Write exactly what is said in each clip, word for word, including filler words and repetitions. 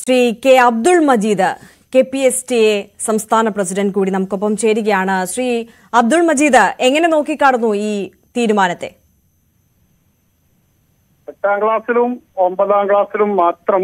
Shri K Abdul Majeed K P S T A സംസ്ഥാന president കൂടി നമുക്കൊപ്പം ചേരുകയാണ്. ശ്രീ അബ്ദുൾ മജീദ്, എങ്ങനെ നോക്കിക്കാണുന്നു ഈ തീരുമാനത്തെ? എട്ടാം ക്ലാസ്സിലും ഒമ്പതാം ക്ലാസ്സിലും മാത്രം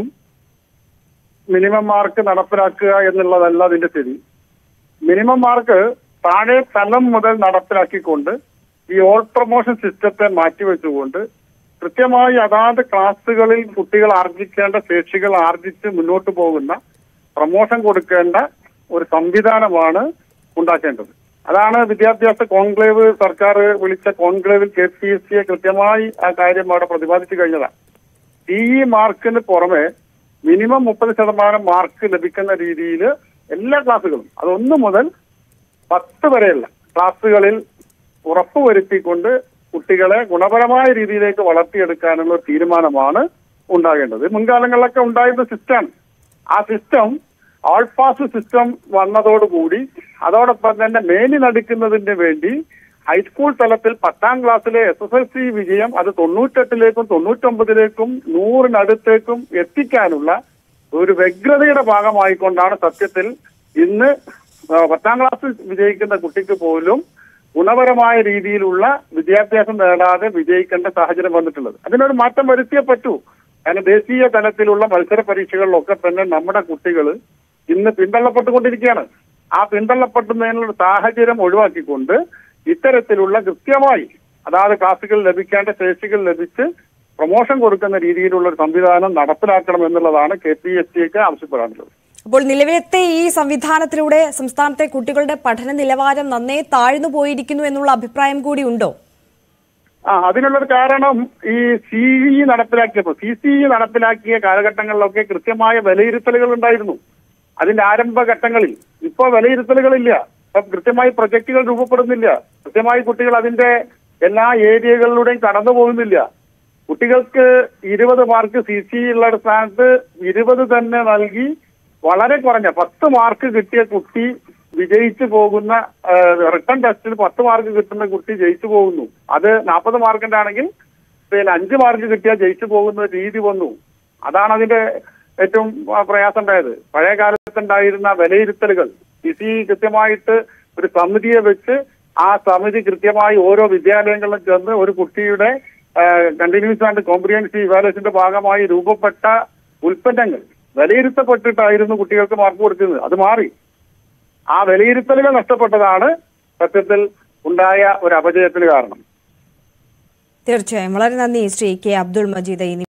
മിനിമം മാർക്ക് നടപ്പിലാക്കുക എന്നുള്ളതല്ല അതിന്റെ സ്ഥിതി. മിനിമം മാർക്ക് താഴെ തലം മുതൽ നടപ്പിലാക്കിക്കൊണ്ട് ഈ ഓൾ പ്രൊമോഷൻ സിസ്റ്റത്തെ മാറ്റിവെച്ചുകൊണ്ട് കൃത്യമായി അതാത് ക്ലാസ്സുകളിൽ കുട്ടികൾ ആർജിക്കേണ്ട ശേഷികൾ ആർജിച്ച് മുന്നോട്ട് പോകുന്ന പ്രൊമോഷൻ കൊടുക്കേണ്ട ഒരു സംവിധാനമാണ് ഉണ്ടാക്കേണ്ടത്. അതാണ് വിദ്യാഭ്യാസ കോൺക്ലേവ് സർക്കാർ വിളിച്ച കോൺക്ലേവിൽ കെ പി എസ് സിയെ കൃത്യമായി ആ കാര്യം അവിടെ പ്രതിപാദിച്ചു കഴിഞ്ഞതാണ്. ടി ഇ മാർക്കിന് പുറമെ മിനിമം മുപ്പത് ശതമാനം മാർക്ക് ലഭിക്കുന്ന രീതിയിൽ എല്ലാ ക്ലാസ്സുകളും അതൊന്നു മുതൽ പത്ത് വരെയുള്ള ക്ലാസ്സുകളിൽ ഉറപ്പുവരുത്തിക്കൊണ്ട് കുട്ടികളെ ഗുണപരമായ രീതിയിലേക്ക് വളർത്തിയെടുക്കാനുള്ള തീരുമാനമാണ് ഉണ്ടാകേണ്ടത്. മുൻകാലങ്ങളിലൊക്കെ ഉണ്ടായിരുന്ന സിസ്റ്റം ആ സിസ്റ്റം ഓൾ പാസ് സിസ്റ്റം വന്നതോടുകൂടി അതോടൊപ്പം തന്നെ മേനി നടിക്കുന്നതിന് വേണ്ടി ഹൈസ്കൂൾ തലത്തിൽ പത്താം ക്ലാസ്സിലെ എസ് എസ് എൽ സി വിജയം അത് തൊണ്ണൂറ്റെട്ടിലേക്കും തൊണ്ണൂറ്റൊമ്പതിലേക്കും നൂറിനടുത്തേക്കും എത്തിക്കാനുള്ള ഒരു വ്യഗ്രതയുടെ ഭാഗമായിക്കൊണ്ടാണ് സത്യത്തിൽ ഇന്ന് പത്താം ക്ലാസ് വിജയിക്കുന്ന കുട്ടിക്ക് പോലും ഗുണപരമായ രീതിയിലുള്ള വിദ്യാഭ്യാസം നേടാതെ വിജയിക്കേണ്ട സാഹചര്യം വന്നിട്ടുള്ളത്. അതിനൊരു മാറ്റം വരുത്തിയേ പറ്റൂ. കാരണം ദേശീയ തലത്തിലുള്ള മത്സര പരീക്ഷകളിലൊക്കെ തന്നെ നമ്മുടെ കുട്ടികൾ ഇന്ന് പിന്തള്ളപ്പെട്ടുകൊണ്ടിരിക്കുകയാണ്. ആ പിന്തള്ളപ്പെടുന്നതിനുള്ള സാഹചര്യം ഒഴിവാക്കിക്കൊണ്ട് ഇത്തരത്തിലുള്ള കൃത്യമായി അതാത് ക്ലാസുകൾ ലഭിക്കേണ്ട ശേഷികൾ ലഭിച്ച് പ്രൊമോഷൻ കൊടുക്കുന്ന രീതിയിലുള്ള ഒരു സംവിധാനം നടപ്പിലാക്കണം എന്നുള്ളതാണ് കെ പി എസ് സിക്ക് ആവശ്യപ്പെടാനുള്ളത്. അപ്പോൾ നിലവിലത്തെ ഈ സംവിധാനത്തിലൂടെ സംസ്ഥാനത്തെ കുട്ടികളുടെ പഠന നിലവാരം നന്നേ താഴ്ന്നു പോയിരിക്കുന്നു എന്നുള്ള അഭിപ്രായം കൂടി ഉണ്ടോ? ആ അതിനുള്ളൊരു കാരണം ഈ സി ഇ നടപ്പിലാക്കിയപ്പോൾ സി സി ഇ നടപ്പിലാക്കിയ കാലഘട്ടങ്ങളിലൊക്കെ കൃത്യമായ വിലയിരുത്തലുകൾ ഉണ്ടായിരുന്നു. അതിന്റെ ആരംഭഘട്ടങ്ങളിൽ ഇപ്പോൾ വിലയിരുത്തലുകളില്ല. ഇപ്പൊ കൃത്യമായി പ്രൊജക്ടുകൾ രൂപപ്പെടുന്നില്ല. കൃത്യമായി കുട്ടികൾ അതിന്റെ എല്ലാ ഏരിയകളിലൂടെയും കടന്നു പോകുന്നില്ല. കുട്ടികൾക്ക് ഇരുപത് മാർക്ക് സി സി ഉള്ള സ്ഥാനത്ത് ഇരുപത് തന്നെ നൽകി വളരെ കുറഞ്ഞ പത്ത് മാർക്ക് കിട്ടിയ കുട്ടി വിജയിച്ചു പോകുന്ന റിട്ടേൺ ടെസ്റ്റിൽ പത്ത് മാർക്ക് കിട്ടുന്ന കുട്ടി ജയിച്ചു പോകുന്നു. അത് നാൽപ്പത് മാർക്കിന്റെ ആണെങ്കിൽ പിന്നെ അഞ്ച് മാർക്ക് കിട്ടിയാൽ ജയിച്ചു പോകുന്ന രീതി വന്നു. അതാണ് അതിന്റെ ഏറ്റവും പ്രയാസം ഉണ്ടായത്. പഴയ കാലത്തുണ്ടായിരുന്ന വിലയിരുത്തലുകൾ സി സി കൃത്യമായിട്ട് ഒരു സമിതിയെ വെച്ച് ആ സമിതി കൃത്യമായി ഓരോ വിദ്യാലയങ്ങളിലും ചെന്ന് ഒരു കുട്ടിയുടെ കണ്ടിന്യൂസ് ആൻഡ് കോംപ്രിഹെൻസീവ് ഇവാലുവേഷന്റെ ഭാഗമായി രൂപപ്പെട്ട ഉൽപ്പന്നങ്ങൾ വിലയിരുത്തപ്പെട്ടിട്ടായിരുന്നു കുട്ടികൾക്ക് മാർക്ക് കൊടുക്കുന്നത്. അത് മാറി. ആ വിലയിരുത്തലുകൾ നഷ്ടപ്പെട്ടതാണ് സത്യത്തിൽ ഉണ്ടായ ഒരു അപജയത്തിന് കാരണം. തീർച്ചയായും വളരെ നന്ദി ശ്രീ കെ അബ്ദുൾ മജീദ്.